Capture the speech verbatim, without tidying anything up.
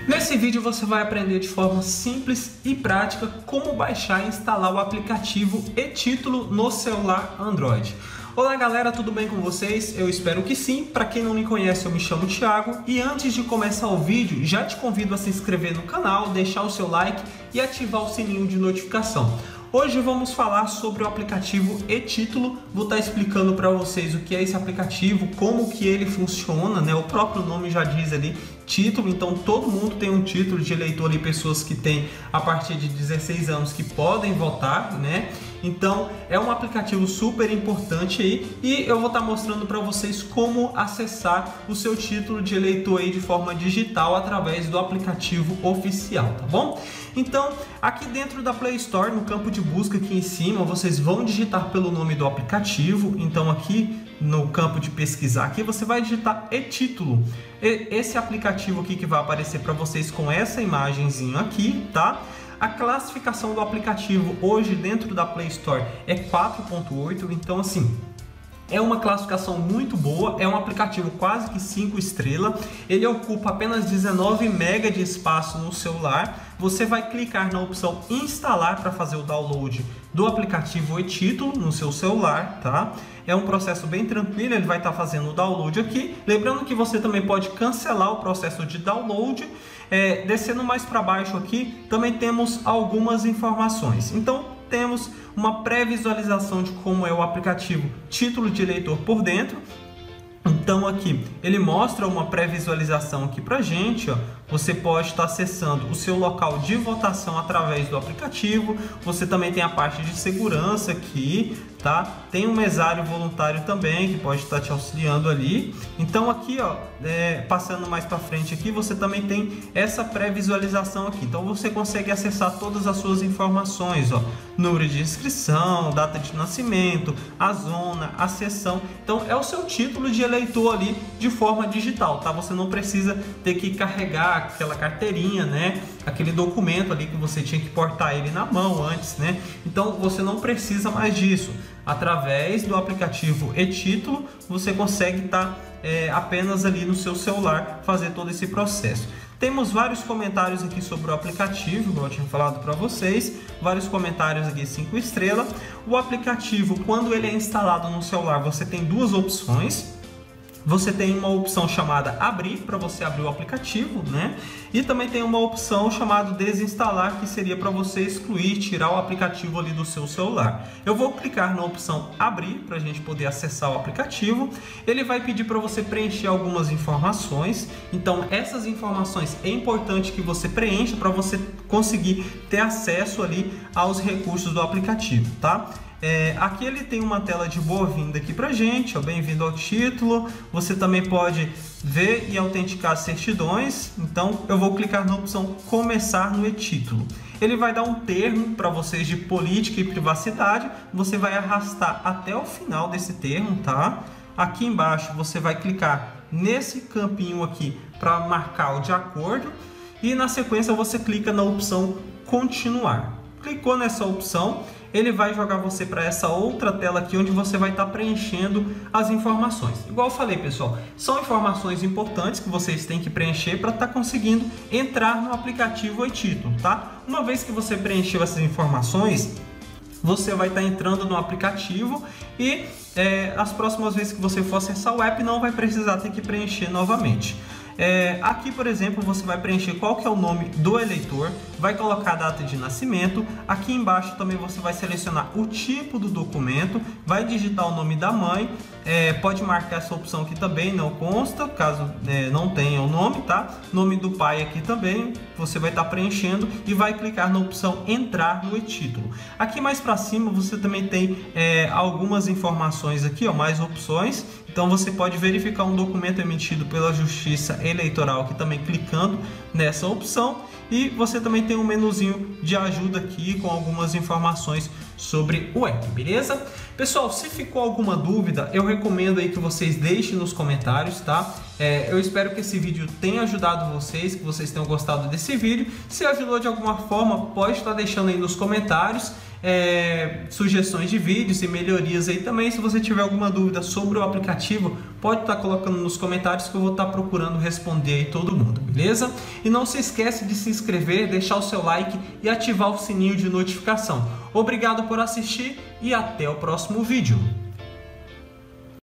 Nesse vídeo você vai aprender de forma simples e prática como baixar e instalar o aplicativo e-Título no celular Android. Olá galera, tudo bem com vocês? Eu espero que sim. Para quem não me conhece, eu me chamo Thiago e antes de começar o vídeo, já te convido a se inscrever no canal, deixar o seu like e ativar o sininho de notificação. Hoje vamos falar sobre o aplicativo e-Título. Vou estar explicando para vocês o que é esse aplicativo, como que ele funciona, né? O próprio nome já diz ali, título, então todo mundo tem um título de eleitor ali, pessoas que têm a partir de dezesseis anos que podem votar, né? Então é um aplicativo super importante aí e eu vou estar mostrando para vocês como acessar o seu título de eleitor aí de forma digital através do aplicativo oficial, tá bom? Então aqui dentro da Play Store, no campo de busca aqui em cima, vocês vão digitar pelo nome do aplicativo. Então aqui no campo de pesquisar aqui você vai digitar e-Título. Esse aplicativo aqui que vai aparecer para vocês com essa imagenzinha aqui, tá? A classificação do aplicativo hoje dentro da Play Store é quatro ponto oito, então assim, é uma classificação muito boa, é um aplicativo quase que cinco estrelas, ele ocupa apenas dezenove megabytes de espaço no celular. Você vai clicar na opção instalar para fazer o download do aplicativo e-Título no seu celular, tá? É um processo bem tranquilo, ele vai estar fazendo o download aqui. Lembrando que você também pode cancelar o processo de download. É, descendo mais para baixo aqui, também temos algumas informações. Então, temos uma pré-visualização de como é o aplicativo Título de Eleitor por dentro. Então aqui ele mostra uma pré-visualização aqui pra gente, ó. Você pode estar acessando o seu local de votação através do aplicativo. Você também tem a parte de segurança aqui, tá? Tem um mesário voluntário também que pode estar te auxiliando ali. Então aqui, ó, é, passando mais para frente aqui, você também tem essa pré-visualização aqui. Então você consegue acessar todas as suas informações, ó, número de inscrição, data de nascimento, a zona, a seção. Então é o seu título de eleitor ali de forma digital, tá? Você não precisa ter que carregar aquela carteirinha, né? Aquele documento ali que você tinha que portar ele na mão antes, né? Então você não precisa mais disso. Através do aplicativo e-Título, você consegue estar é, apenas ali no seu celular fazer todo esse processo. Temos vários comentários aqui sobre o aplicativo, como eu tinha falado para vocês, vários comentários aqui cinco estrelas. O aplicativo, quando ele é instalado no celular, você tem duas opções. Você tem uma opção chamada abrir, para você abrir o aplicativo, né? E também tem uma opção chamada desinstalar, que seria para você excluir, tirar o aplicativo ali do seu celular. Eu vou clicar na opção abrir, para a gente poder acessar o aplicativo. Ele vai pedir para você preencher algumas informações. Então essas informações é importante que você preencha para você conseguir ter acesso ali aos recursos do aplicativo, tá? É, aqui ele tem uma tela de boa-vinda aqui pra gente, ó, bem-vindo ao título. Você também pode ver e autenticar as certidões. Então eu vou clicar na opção começar no e-Título. Ele vai dar um termo para vocês de política e privacidade. Você vai arrastar até o final desse termo, tá? Aqui embaixo você vai clicar nesse campinho aqui para marcar o de acordo e na sequência você clica na opção continuar. Clicou nessa opção, ele vai jogar você para essa outra tela aqui, onde você vai estar preenchendo as informações. Igual eu falei, pessoal, são informações importantes que vocês têm que preencher para estar conseguindo entrar no aplicativo e-Título, tá? Uma vez que você preencheu essas informações, você vai estar entrando no aplicativo e é, as próximas vezes que você for acessar o app, não vai precisar ter que preencher novamente. É, aqui, por exemplo, você vai preencher qual que é o nome do eleitor, vai colocar a data de nascimento. Aqui embaixo também você vai selecionar o tipo do documento, vai digitar o nome da mãe, é, pode marcar essa opção aqui também, não consta, caso é, não tenha o nome, tá? Nome do pai aqui também, você vai estar preenchendo e vai clicar na opção entrar no e-Título. Aqui mais para cima você também tem é, algumas informações aqui, ó, mais opções. Então você pode verificar um documento emitido pela Justiça Eleitoral aqui também clicando nessa opção. E você também tem um menuzinho de ajuda aqui com algumas informações sobre o app, beleza? Pessoal, se ficou alguma dúvida, eu recomendo aí que vocês deixem nos comentários, tá? É, eu espero que esse vídeo tenha ajudado vocês, que vocês tenham gostado desse vídeo. Se ajudou de alguma forma, pode estar deixando aí nos comentários é, sugestões de vídeos e melhorias aí também. Se você tiver alguma dúvida sobre o aplicativo, pode estar colocando nos comentários que eu vou estar procurando responder aí todo mundo, beleza? E não se esquece de se inscrever, deixar o seu like e ativar o sininho de notificação. Obrigado por assistir e até o próximo vídeo.